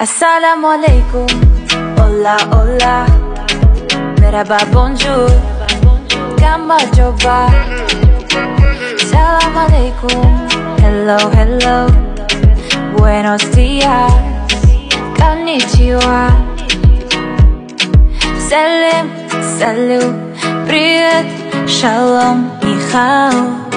Assalamu alaikum, hola hola, merhaba bonjour, kama jova. Salam alaikum, hello hello, buenos días, konnichiwa. Salam, salut, привет, шалом, нихао.